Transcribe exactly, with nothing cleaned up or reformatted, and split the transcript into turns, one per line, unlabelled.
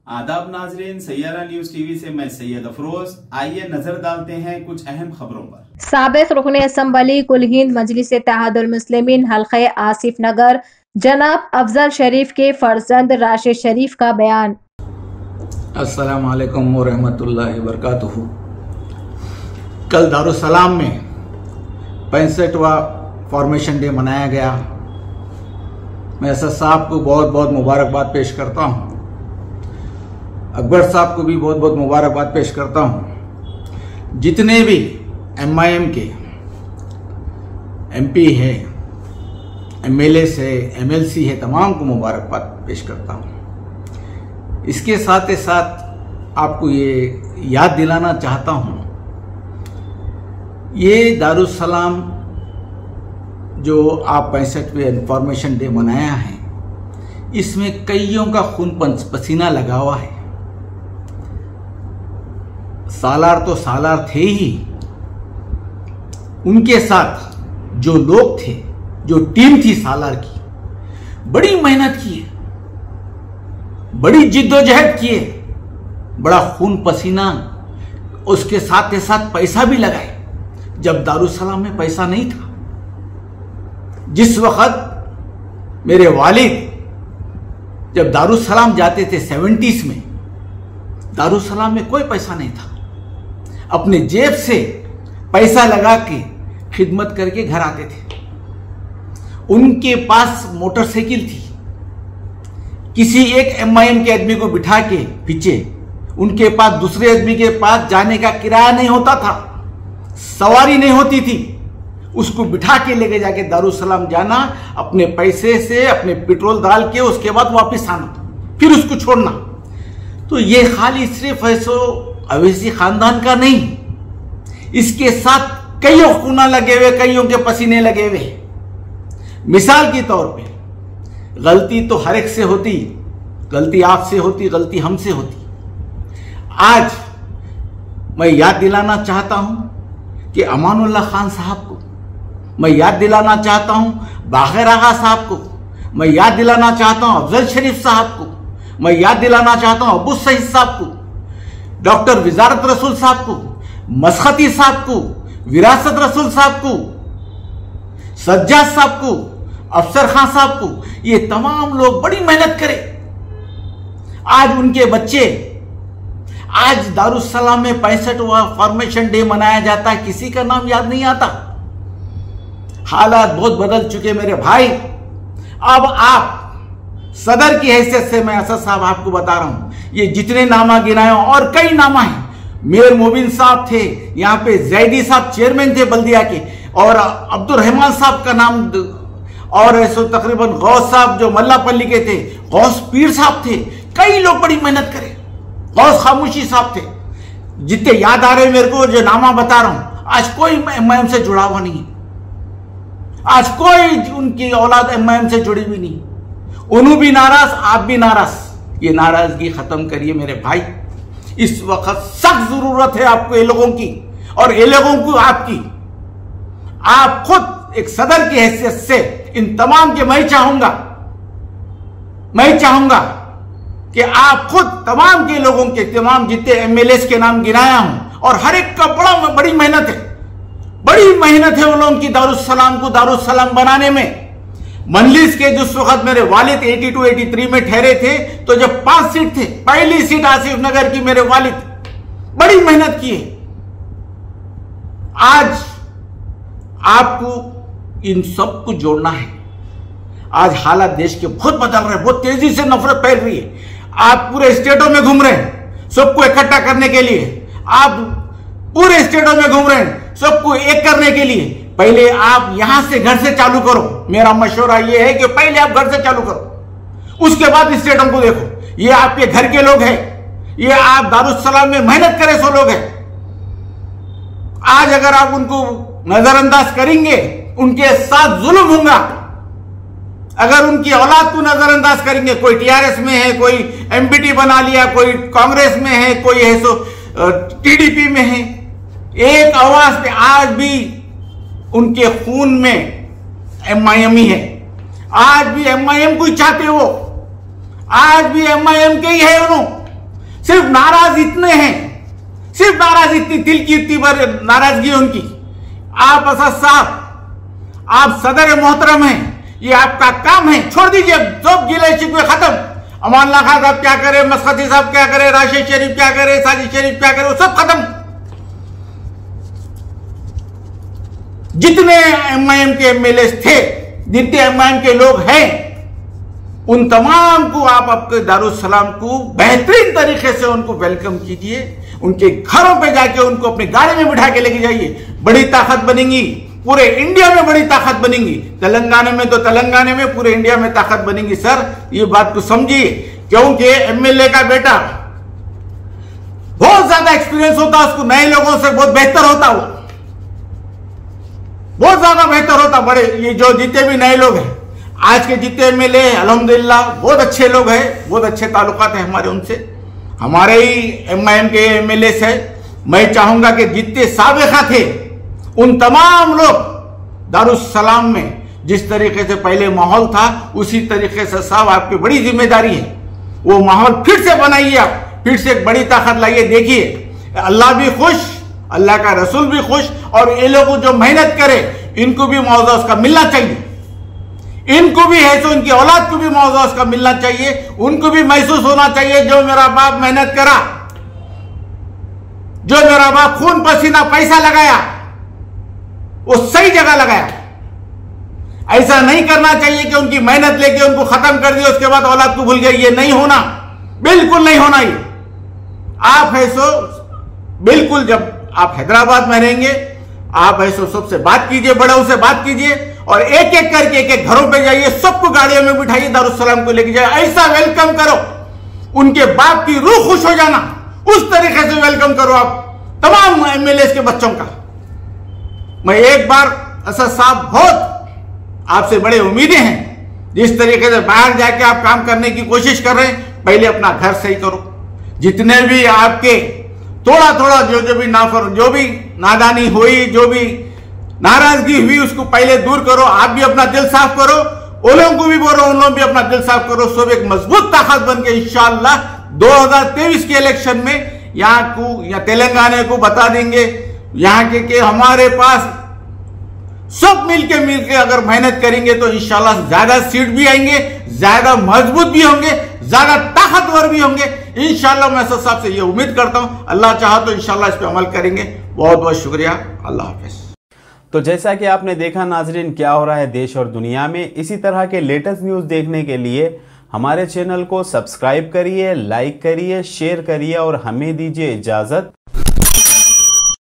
आदाब नाजरीन, Saiyaara news TV से मैं सैयद अफरोज। आइए नजर डालते हैं कुछ अहम खबरों पर।
साबिक रुकन असम्बली कुल हिंद मजलिस इत्तेहादुल मुस्लिमीन हल्क़े आसिफ नगर जनाब अफजल शरीफ के फर्जंद राशिद शरीफ का बयान।
अस्सलामु अलैकुम व रहमतुल्लाहि व बरकातुहू। कल दारुस्सलाम में पैंसठवां फॉर्मेशन डे मनाया गया। मैं असद साहब को बहुत बहुत मुबारकबाद पेश करता हूँ। अकबर साहब को भी बहुत बहुत मुबारकबाद पेश करता हूँ। जितने भी M I M K M P है, एम एल ए है, एम एल सी है, तमाम को मुबारकबाद पेश करता हूँ। इसके साथ ही साथ आपको ये याद दिलाना चाहता हूँ, ये दारुस्सलाम जो आप पैंसठवें इंफॉर्मेशन डे मनाया है, इसमें कईयों का खून पसीना लगा हुआ है। सालार तो सालार थे ही, उनके साथ जो लोग थे, जो टीम थी सालार की, बड़ी मेहनत की है, बड़ी जिद्दोजहद की है, बड़ा खून पसीना, उसके साथ के साथ पैसा भी लगाए। जब दारुस्सलाम में पैसा नहीं था, जिस वक्त मेरे वालिद जब दारुस्सलाम जाते थे सेवेंटीज में, दारुस्सलाम में कोई पैसा नहीं था। अपने जेब से पैसा लगा के खिदमत करके घर आते थे। उनके पास मोटरसाइकिल थी। किसी एक एम आई एम के आदमी को बिठा के पीछे, उनके पास दूसरे आदमी के पास जाने का किराया नहीं होता था, सवारी नहीं होती थी। उसको बिठा के लेके जाके दारुस्सलाम जाना, अपने पैसे से अपने पेट्रोल डाल के उसके बाद वापस आना, फिर उसको छोड़ना। तो ये खाली सिर्फ ऐसो अवैसी खानदान का नहीं, इसके साथ कईयों खूना लगे हुए, कईयों के पसीने लगे हुए। मिसाल के तौर पे, गलती तो हर एक से होती, गलती आपसे होती, गलती हमसे होती। आज मैं याद दिलाना चाहता हूं कि अमानुल्लाह खान साहब को, मैं याद दिलाना चाहता हूं बाखिर आगा साहब को, मैं याद दिलाना चाहता हूं अफजल शरीफ साहब को, मैं याद दिलाना चाहता हूं अबू सईद साहब को, डॉक्टर विजारत रसूल साहब को, मसखती साहब को, विरासत रसूल साहब को, सज्जाद साहब को, अफसर खान साहब को। ये तमाम लोग बड़ी मेहनत करे। आज उनके बच्चे, आज दारुस्सलाम में पैंसठवां फॉर्मेशन डे मनाया जाता है, किसी का नाम याद नहीं आता। हालात बहुत बदल चुके मेरे भाई। अब आप सदर की हैसियत से मैं असद साहब आपको बता रहा हूं, ये जितने नामा गिनाए और कई नामा हैं। मेयर मोबिन साहब थे, यहाँ पे जैदी साहब चेयरमैन थे बल्दिया के, और अब्दुल रहमान साहब का नाम, और ऐसो तकरीबन गौस साहब जो मल्लापल्ली के थे, गौस पीर साहब थे। कई लोग बड़ी मेहनत करे। गौस खामोशी साहब थे। जितने याद आ रहे मेरे को, जो नामा बता रहा हूं, आज कोई एम आई एम से जुड़ा हुआ नहीं, आज कोई उनकी औलाद एम आई एम से जुड़ी भी नहीं। उन्हों भी नाराज, आप भी नाराज। ये नाराजगी खत्म करिए मेरे भाई। इस वक्त सख्त जरूरत है आपको ये लोगों की, और ये लोगों को आपकी। आप खुद एक सदर की हैसियत से इन तमाम के, मैं चाहूंगा मैं चाहूंगा कि आप खुद तमाम के लोगों के, तमाम जितने एम एल ए के नाम गिनाया हूं, और हर एक का बड़ा बड़ी मेहनत है, बड़ी मेहनत है उन लोगों की दारुस्सलाम को दारुस्सलाम बनाने में। मंजलिस के जिस वक्त मेरे वालिद बयासी तिरासी में ठहरे थे, तो जब पांच सीट थे, पहली सीट आसिफ नगर की मेरे वालिद बड़ी मेहनत की है। आज आपको इन सब को जोड़ना है। आज हालात देश के बहुत बदल रहे हैं, बहुत तेजी से नफरत फैल रही है। आप पूरे स्टेटों में घूम रहे हैं सबको इकट्ठा करने के लिए, आप पूरे स्टेटों में घूम रहे हैं सबको एक करने के लिए। पहले आप यहां से, घर से चालू करो। मेरा मशवरा यह है कि पहले आप घर से चालू करो, उसके बाद स्टेटों को देखो। ये आपके घर के लोग हैं, ये आप दारुस्सलाम में मेहनत करे सो लोग हैं। आज अगर आप उनको नजरअंदाज करेंगे, उनके साथ जुल्म होगा। अगर उनकी औलाद को नजरअंदाज करेंगे, कोई टी आर एस में है, कोई एम पी टी बना लिया, कोई कांग्रेस में है, कोई है सो टी डी पी में है, एक आवाज पे आज भी उनके खून में एम आई एम ही है। आज भी एम आई एम को ही चाहते हो, आज भी एम आई एम के ही है उन्होंने। सिर्फ नाराज इतने हैं, सिर्फ नाराज इतनी दिल की इतनी बार नाराजगी उनकी। आप असद साहब, आप सदर मोहतरम हैं, ये आपका काम है, छोड़ दीजिए, सब गिले शिकवे खत्म। अमान अल्लाह खान साहब क्या करे, मसखती साहब क्या करे, राशिद शरीफ क्या करे, साजिद शरीफ क्या करे, वो सब खत्म। जितने एमआईएम के एमएलए थे, जितने एमआईएम के लोग हैं, उन तमाम को आप आपके दारुस्सलाम को बेहतरीन तरीके से उनको वेलकम कीजिए, उनके घरों पे जाके उनको अपनी गाड़ी में बिठा के लेके जाइए। बड़ी ताकत बनेंगी, पूरे इंडिया में बड़ी ताकत बनेंगी। तेलंगाना में तो तेलंगाना में, पूरे इंडिया में ताकत बनेगी। सर ये बात को समझिए, क्योंकि एमएलए का बेटा बहुत ज्यादा एक्सपीरियंस होता है, उसको नए लोगों से बहुत बेहतर होता, वो बहुत ज्यादा बेहतर होता। बड़े ये जो जितने भी नए लोग हैं, आज के जितने एमएलए अल्हम्दुलिल्लाह बहुत अच्छे लोग हैं, बहुत अच्छे ताल्लुकात हैं हमारे उनसे, हमारे ही एमआईएम के एमएलए से। मैं चाहूंगा कि जितने साबिका थे उन तमाम लोग दारुस्सलाम में जिस तरीके से पहले माहौल था, उसी तरीके से साहब आपकी बड़ी जिम्मेदारी है, वो माहौल फिर से बनाइए, आप फिर से एक बड़ी ताकत लाइए। देखिए अल्लाह भी खुश, अल्लाह का रसूल भी खुश, और ये लोग जो मेहनत करे इनको भी मुआवजा उसका मिलना चाहिए, इनको भी है तो उनकी औलाद को भी मुआवजा उसका मिलना चाहिए, उनको भी महसूस होना चाहिए जो मेरा बाप मेहनत करा, जो मेरा बाप खून पसीना पैसा लगाया वो सही जगह लगाया। ऐसा नहीं करना चाहिए कि उनकी मेहनत लेके उनको खत्म कर दिया, उसके बाद औलाद को भूल गए। ये नहीं होना, बिल्कुल नहीं होना। ये आप है सो बिल्कुल, जब आप हैदराबाद में रहेंगे, आप है सो सबसे बात कीजिए, बड़ों से बात कीजिए, और एक एक करके एक एक घरों पे जाइए, सबको गाड़ियों में बिठाइए, दारुस्सलाम को लेके जाइए, ऐसा वेलकम करो, उनके बाप की रूह खुश हो जाना, उस तरीके से वेलकम करो आप तमाम एमएलए के बच्चों का। मैं एक बार असद साहब, बहुत आपसे बड़े उम्मीदें हैं, जिस तरीके से बाहर जाके आप काम करने की कोशिश कर रहे हैं, पहले अपना घर सही करो। जितने भी आपके थोड़ा थोड़ा जो जो भी नाफर जो भी नादानी हुई, जो भी नाराजगी हुई, उसको पहले दूर करो। आप भी अपना दिल साफ करो, वो लोगों को भी बोलो, उन लोग भी अपना दिल साफ करो। सब एक मजबूत ताकत बन के इंशाअल्लाह दो हजार तेईस के इलेक्शन में यहाँ को या तेलंगाना को बता देंगे यहाँ के कि हमारे पास सब मिलके मिलके अगर मेहनत करेंगे तो इंशाल्लाह ज्यादा सीट भी आएंगे, ज्यादा मजबूत भी होंगे, ज्यादा ताकतवर भी होंगे इंशाल्लाह। मैं असद साहब से ये उम्मीद करता हूं, अल्लाह चाहा तो इंशाल्लाह इस पे अमल करेंगे। बहुत बहुत शुक्रिया, अल्लाह हाफिज।
तो जैसा कि आपने देखा नाजरीन, क्या हो रहा है देश और दुनिया में, इसी तरह के लेटेस्ट न्यूज़ देखने के लिए हमारे चैनल को सब्सक्राइब करिए, लाइक करिए, शेयर करिए और हमें दीजिए इजाज़त।